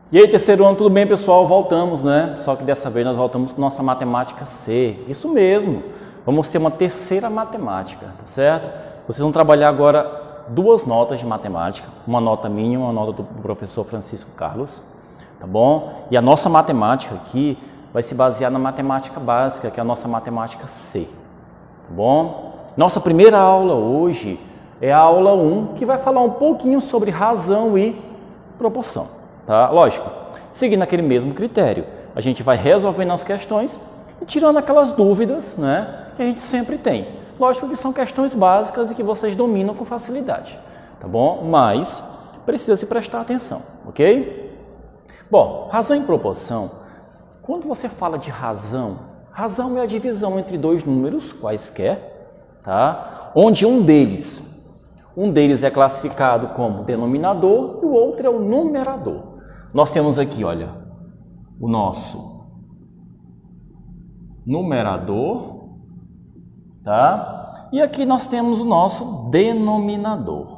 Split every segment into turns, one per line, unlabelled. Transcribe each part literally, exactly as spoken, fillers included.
E aí, terceiro ano, tudo bem, pessoal? Voltamos, né? Só que dessa vez nós voltamos para nossa matemática C. Isso mesmo. Vamos ter uma terceira matemática, tá certo? Vocês vão trabalhar agora duas notas de matemática. Uma nota minha e uma nota do professor Francisco Carlos, tá bom? E a nossa matemática aqui vai se basear na matemática básica, que é a nossa matemática C, tá bom? Nossa primeira aula hoje é a aula um, que vai falar um pouquinho sobre razão e proporção, tá? Lógico, seguindo aquele mesmo critério, a gente vai resolvendo as questões e tirando aquelas dúvidas, né, que a gente sempre tem. Lógico que são questões básicas e que vocês dominam com facilidade, tá bom? Mas precisa se prestar atenção, ok? Bom, razão e proporção. Quando você fala de razão, razão é a divisão entre dois números quaisquer, tá? Onde um deles, um deles é classificado como denominador e o outro é o numerador. Nós temos aqui, olha, o nosso numerador, tá? E aqui nós temos o nosso denominador.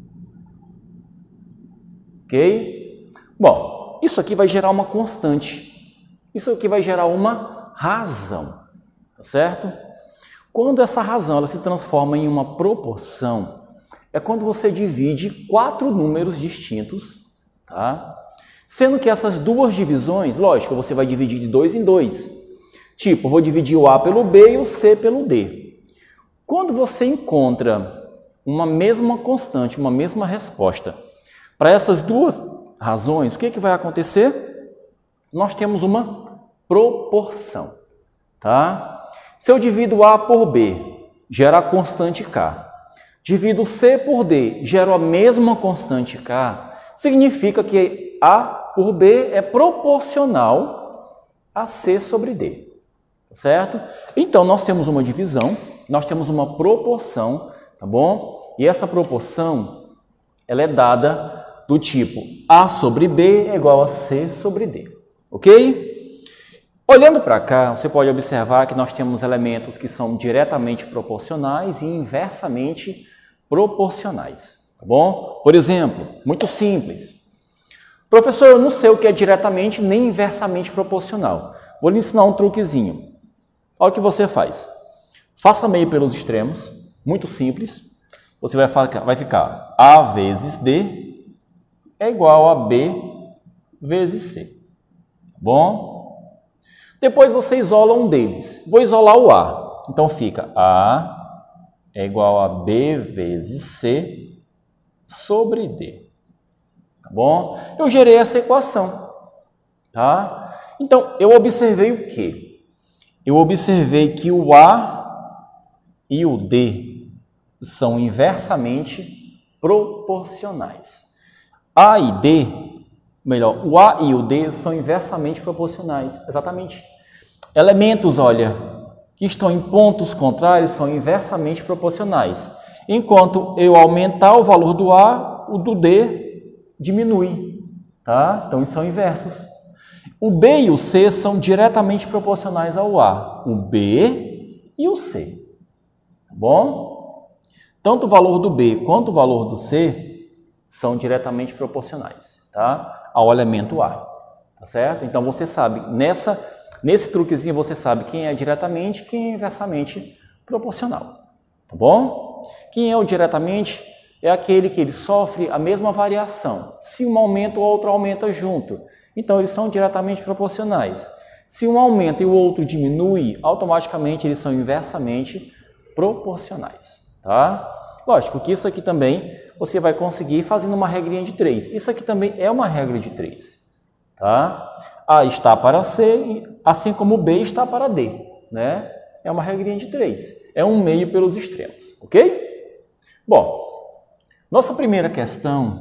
Ok? Bom, isso aqui vai gerar uma constante. Isso aqui vai gerar uma razão, tá certo? Quando essa razão ela se transforma em uma proporção, é quando você divide quatro números distintos, tá? Sendo que essas duas divisões, lógico, você vai dividir de dois em dois. Tipo, vou dividir o A pelo B e o C pelo D. Quando você encontra uma mesma constante, uma mesma resposta para essas duas razões, o que, que vai acontecer? Nós temos uma proporção, tá? Se eu divido A por B, gera a constante K. Divido C por D, gera a mesma constante K. Significa que A por B é proporcional a C sobre D, certo? Então, nós temos uma divisão, nós temos uma proporção, tá bom? E essa proporção, ela é dada do tipo A sobre B é igual a C sobre D, ok? Olhando para cá, você pode observar que nós temos elementos que são diretamente proporcionais e inversamente proporcionais, tá bom? Por exemplo, muito simples. Professor, eu não sei o que é diretamente nem inversamente proporcional. Vou lhe ensinar um truquezinho. Olha o que você faz. Faça meio pelos extremos, muito simples. Você vai ficar, vai ficar A vezes D é igual a B vezes C, tá bom? Depois você isola um deles. Vou isolar o A. Então fica A é igual a B vezes C sobre D. Tá bom? Eu gerei essa equação. Tá? Então, eu observei o quê? Eu observei que o A e o D são inversamente proporcionais. A e D, melhor, o A e o D são inversamente proporcionais. Exatamente. Elementos, olha, que estão em pontos contrários são inversamente proporcionais. Enquanto eu aumentar o valor do A, o do D diminui, tá? Então, eles são inversos. O B e o C são diretamente proporcionais ao A. O B e o C, tá bom? Tanto o valor do B quanto o valor do C são diretamente proporcionais, tá? Ao elemento A, tá certo? Então, você sabe, nessa, nesse truquezinho você sabe quem é diretamente e quem é inversamente proporcional, tá bom? Quem é o diretamente é aquele que ele sofre a mesma variação. Se um aumenta, o outro aumenta junto. Então, eles são diretamente proporcionais. Se um aumenta e o outro diminui, automaticamente eles são inversamente proporcionais, tá? Lógico que isso aqui também você vai conseguir fazendo uma regrinha de três. Isso aqui também é uma regra de três, tá? A está para C, assim como B está para D, né? É uma regrinha de três. É um meio pelos extremos, ok? Bom, nossa primeira questão,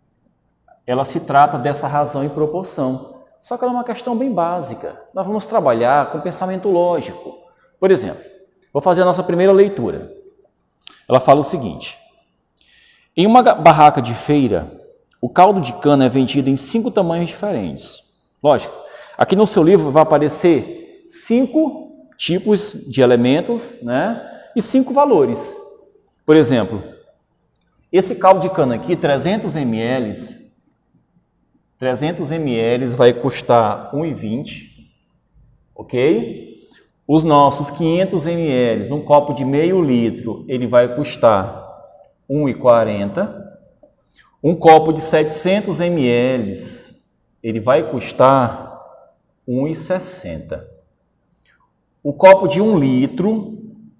ela se trata dessa razão e proporção. Só que ela é uma questão bem básica. Nós vamos trabalhar com pensamento lógico. Por exemplo, vou fazer a nossa primeira leitura. Ela fala o seguinte: em uma barraca de feira, o caldo de cana é vendido em cinco tamanhos diferentes. Lógico, aqui no seu livro vai aparecer cinco tipos de elementos, né? E cinco valores. Por exemplo, esse caldo de cana aqui, trezentos mililitros, trezentos mililitros vai custar um real e vinte centavos, ok? Os nossos quinhentos mililitros, um copo de meio litro, ele vai custar um real e quarenta centavos. Um copo de setecentos mililitros, ele vai custar um real e sessenta centavos. O copo de um litro,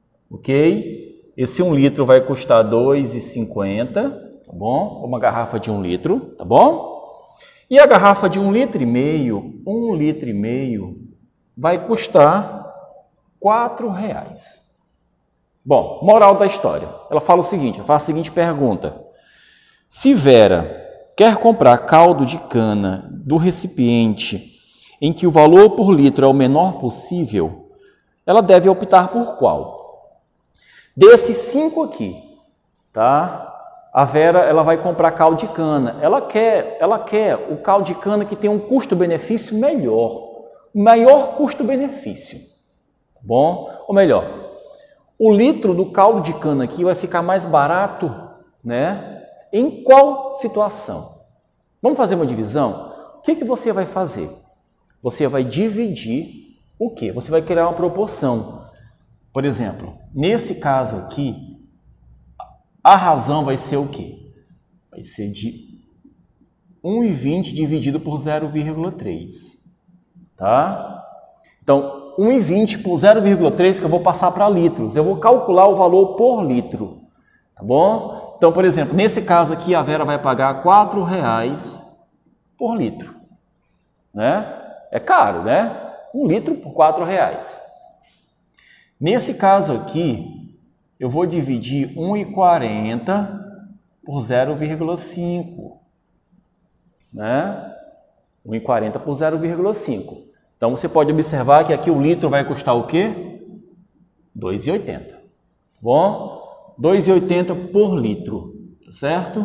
ok? Esse um litro vai custar dois reais e cinquenta centavos, tá bom? Uma garrafa de um litro, tá bom? E a garrafa de um litro e meio, um litro e meio, vai custar quatro reais. Bom, moral da história. Ela fala o seguinte, ela faz a seguinte pergunta. Se Vera quer comprar caldo de cana do recipiente em que o valor por litro é o menor possível, ela deve optar por qual? Desses cinco aqui, tá? A Vera, ela vai comprar caldo de cana. Ela quer, ela quer o caldo de cana que tem um custo-benefício melhor. O maior custo-benefício. Tá bom? Ou melhor, o litro do caldo de cana aqui vai ficar mais barato, né? Em qual situação? Vamos fazer uma divisão? O que que você vai fazer? Você vai dividir o quê? Você vai criar uma proporção. Por exemplo, nesse caso aqui, a razão vai ser o quê? Vai ser de um real e vinte dividido por zero vírgula três. Tá? Então, um real e vinte por zero vírgula três que eu vou passar para litros. Eu vou calcular o valor por litro. Tá bom? Então, por exemplo, nesse caso aqui, a Vera vai pagar quatro reais por litro. Né? É caro, né? Um litro por quatro reais. Nesse caso aqui, eu vou dividir um real e quarenta centavos por zero vírgula cinco. Né? um real e quarenta centavos por zero vírgula cinco. Então, você pode observar que aqui o litro vai custar o quê? dois reais e oitenta centavos. Bom? dois reais e oitenta centavos por litro, tá certo?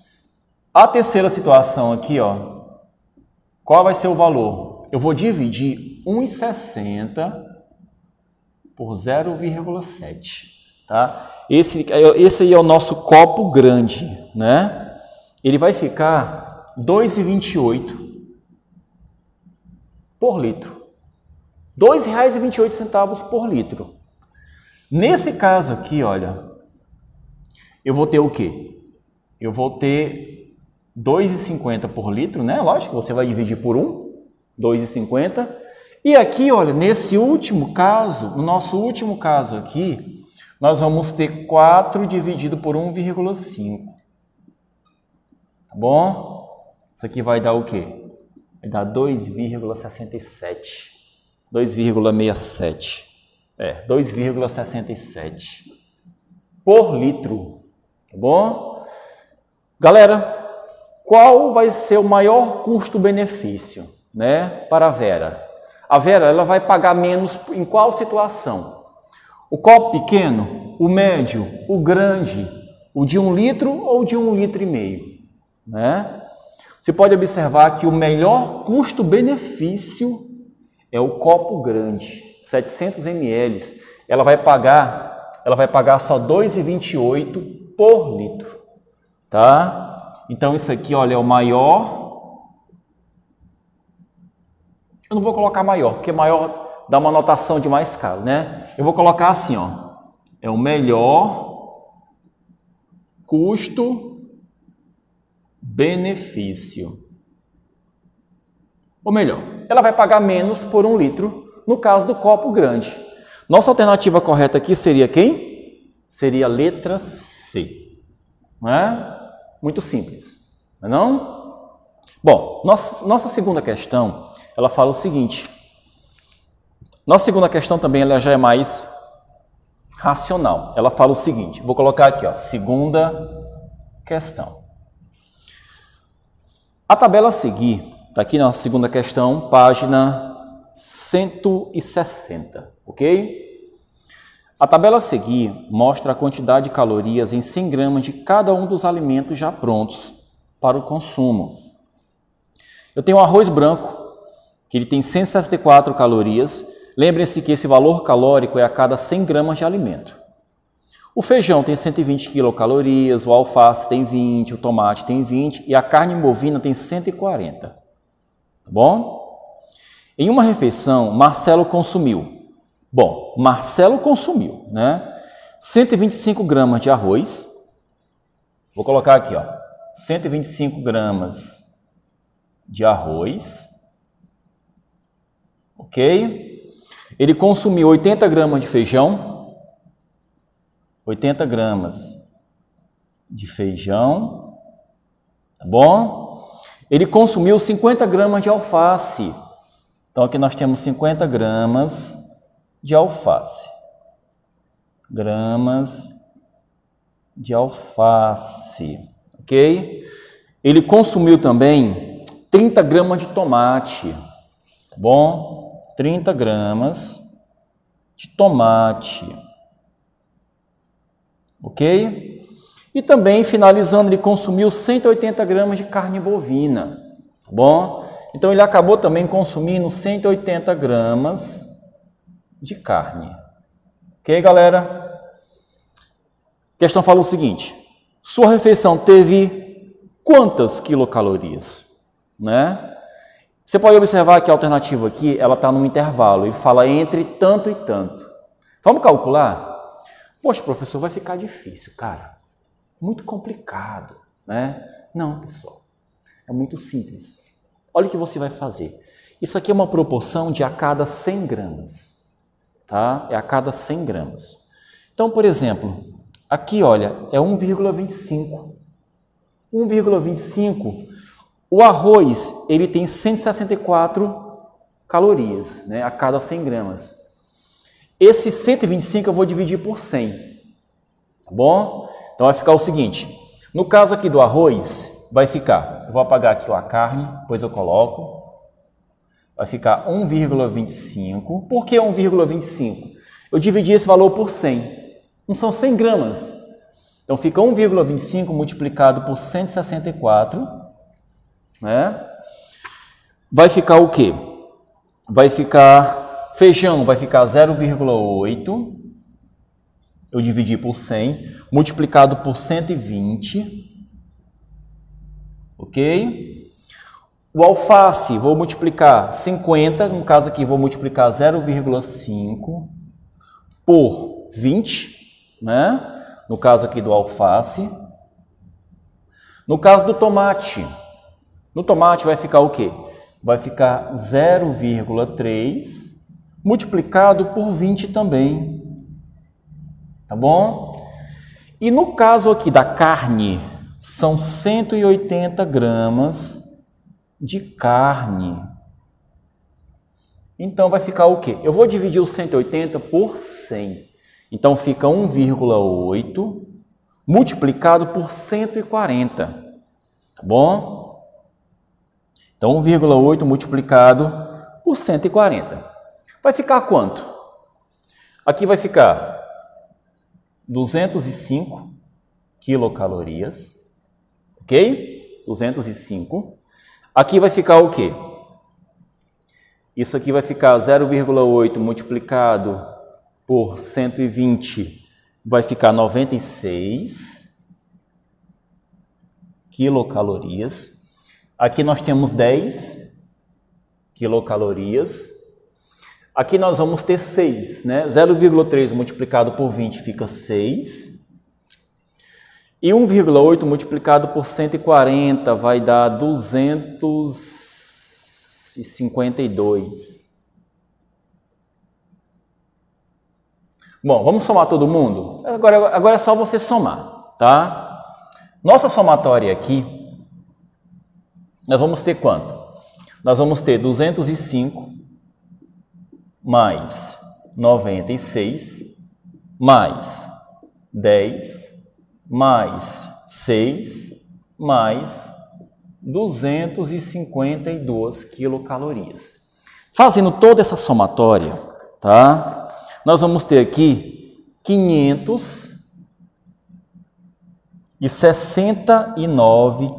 A terceira situação aqui, ó, qual vai ser o valor? Eu vou dividir um real e sessenta centavos por zero vírgula sete, tá? Esse, esse aí é o nosso copo grande, né? Ele vai ficar dois reais e vinte e oito centavos por litro. dois reais e vinte e oito centavos por litro. Nesse caso aqui, olha, eu vou ter o quê? Eu vou ter dois reais e cinquenta centavos por litro, né? Lógico, você vai dividir por um, dois reais e cinquenta centavos. E aqui, olha, nesse último caso, no nosso último caso aqui, nós vamos ter quatro dividido por um vírgula cinco. Tá bom? Isso aqui vai dar o quê? Vai dar dois vírgula sessenta e sete. dois vírgula sessenta e sete. É, dois vírgula sessenta e sete por litro. Tá bom? Galera, qual vai ser o maior custo-benefício, né, para a Vera? A Vera, ela vai pagar menos em qual situação? O copo pequeno, o médio, o grande, o de um litro ou de um litro e meio, né? Você pode observar que o melhor custo-benefício é o copo grande, setecentos mililitros. Ela vai pagar, ela vai pagar só dois reais e vinte e oito centavos por litro, tá? Então isso aqui, olha, é o maior. Eu não vou colocar maior, porque maior dá uma notação de mais caro, né? Eu vou colocar assim, ó. É o melhor custo-benefício. Ou melhor, ela vai pagar menos por um litro no caso do copo grande. Nossa alternativa correta aqui seria quem? Seria a letra C. Não é? Muito simples, não é não? Bom, nossa, nossa segunda questão, ela fala o seguinte. Nossa segunda questão também ela já é mais racional. Ela fala o seguinte, vou colocar aqui, ó, segunda questão. A tabela a seguir, está aqui na segunda questão, página cento e sessenta, ok? A tabela a seguir mostra a quantidade de calorias em cem gramas de cada um dos alimentos já prontos para o consumo. Eu tenho o arroz branco, que ele tem cento e sessenta e quatro calorias. Lembrem-se que esse valor calórico é a cada cem gramas de alimento. O feijão tem cento e vinte quilocalorias, o alface tem vinte, o tomate tem vinte e a carne bovina tem cento e quarenta. tá bom? Em uma refeição, Marcelo consumiu. Bom, Marcelo consumiu, né? cento e vinte e cinco gramas de arroz. Vou colocar aqui, ó, cento e vinte e cinco gramas de arroz. Ok? Ele consumiu oitenta gramas de feijão. oitenta gramas de feijão. Tá bom? Ele consumiu cinquenta gramas de alface. Então, aqui nós temos cinquenta gramas de alface. Gramas de alface. Ok? Ele consumiu também trinta gramas de tomate. Tá bom? trinta gramas de tomate. Ok? E também, finalizando, ele consumiu cento e oitenta gramas de carne bovina. Tá bom? Então, ele acabou também consumindo cento e oitenta gramas de carne. Ok, galera? A questão fala o seguinte: sua refeição teve quantas quilocalorias? Né? Você pode observar que a alternativa aqui, ela está num intervalo, ele fala entre tanto e tanto. Vamos calcular? Poxa, professor, vai ficar difícil, cara. Muito complicado, né? Não, pessoal, é muito simples. Olha o que você vai fazer. Isso aqui é uma proporção de a cada cem gramas, tá? É a cada cem gramas. Então, por exemplo, aqui, olha, é um vírgula vinte e cinco. um vírgula vinte e cinco, o arroz, ele tem cento e sessenta e quatro calorias, né, a cada cem gramas. Esse cento e vinte e cinco eu vou dividir por cem, tá bom? Então vai ficar o seguinte, no caso aqui do arroz, vai ficar, eu vou apagar aqui a carne, depois eu coloco, vai ficar um vírgula vinte e cinco. Por que um vírgula vinte e cinco? Eu dividi esse valor por cem, não são cem gramas. Então fica um vírgula vinte e cinco multiplicado por cento e sessenta e quatro, né? Vai ficar o quê? Vai ficar feijão, vai ficar zero vírgula oito. Eu dividi por cem, multiplicado por cento e vinte. Ok? O alface, vou multiplicar cinquenta, no caso aqui vou multiplicar zero vírgula cinco por vinte, né? No caso aqui do alface. No caso do tomate, no tomate vai ficar o quê? Vai ficar zero vírgula três multiplicado por vinte também. Tá bom? E no caso aqui da carne, são cento e oitenta gramas de carne. Então vai ficar o quê? Eu vou dividir o cento e oitenta por cem. Então fica um vírgula oito multiplicado por cento e quarenta. Tá bom? Então um vírgula oito multiplicado por cento e quarenta. Vai ficar quanto? Aqui vai ficar duzentos e cinco quilocalorias. Ok? duzentos e cinco. Aqui vai ficar o quê? Isso aqui vai ficar zero vírgula oito multiplicado por cento e vinte, vai ficar noventa e seis quilocalorias. Aqui nós temos dez quilocalorias. Aqui nós vamos ter seis, né? zero vírgula três multiplicado por vinte fica seis. E um vírgula oito multiplicado por cento e quarenta vai dar duzentos e cinquenta e dois. Bom, vamos somar todo mundo? Agora, agora é só você somar, tá? Nossa somatória aqui, nós vamos ter quanto? Nós vamos ter duzentos e cinco mais noventa e seis mais dez mais seis mais duzentos e cinquenta e duas quilocalorias. Fazendo toda essa somatória, tá? Nós vamos ter aqui quinhentos e sessenta e nove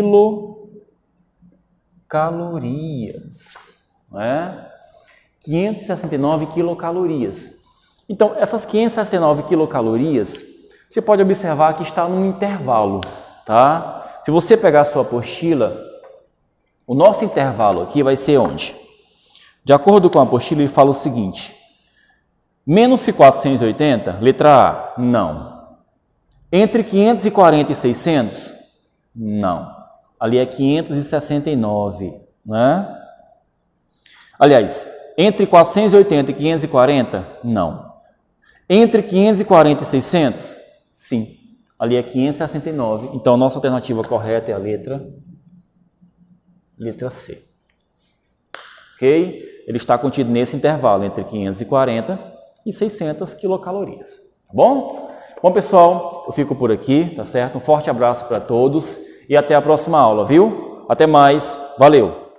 quilocalorias, né? quinhentos e sessenta e nove quilocalorias. Então, essas quinhentas e sessenta e nove quilocalorias, você pode observar que está num intervalo, tá? Se você pegar a sua apostila, O nosso intervalo aqui vai ser onde? De acordo com a apostila, ele fala o seguinte: menos quatrocentos e oitenta, letra A, não. Entre quinhentos e quarenta e seiscentos, não. Ali é quinhentos e sessenta e nove, né? Aliás, entre quatrocentos e oitenta e quinhentos e quarenta, não. Entre quinhentos e quarenta e seiscentos, sim. Ali é quinhentos e sessenta e nove. Então, a nossa alternativa correta é a letra, letra C. Ok? Ele está contido nesse intervalo entre quinhentos e quarenta e seiscentas quilocalorias. Tá bom? Bom, pessoal, eu fico por aqui, tá certo? Um forte abraço para todos e até a próxima aula, viu? Até mais. Valeu!